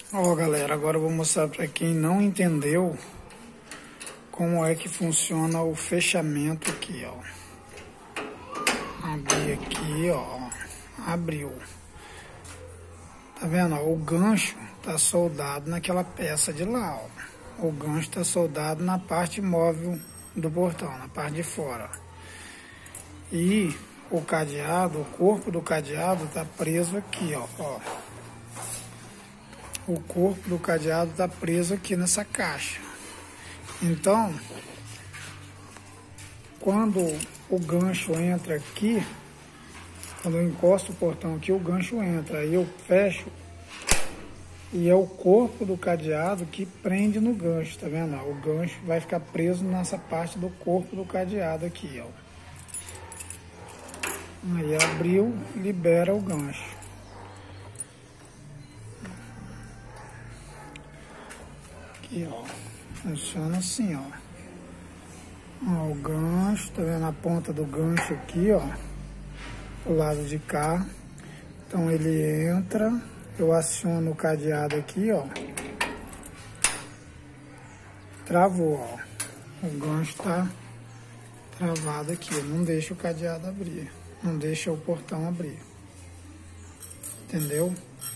Ó, galera, agora eu vou mostrar para quem não entendeu como é que funciona o fechamento aqui, ó. Abri aqui, ó. Abriu. Tá vendo? Ó, o gancho tá soldado naquela peça de lá, ó. O gancho tá soldado na parte móvel do portão, na parte de fora. E o cadeado, o corpo do cadeado tá preso aqui, ó. O corpo do cadeado tá preso aqui nessa caixa. Então, quando o gancho entra aqui, quando eu encosto o portão aqui, o gancho entra. Aí eu fecho e é o corpo do cadeado que prende no gancho, tá vendo? O gancho vai ficar preso nessa parte do corpo do cadeado aqui, ó. Aí abriu, libera o gancho. Aqui, ó. Funciona assim, ó. Ó, o gancho, tá vendo a ponta do gancho aqui, ó. Do lado de cá. Então ele entra, eu aciono o cadeado aqui, ó. Travou, ó. O gancho tá travado aqui, não deixa o cadeado abrir. Não deixa o portão abrir. Entendeu?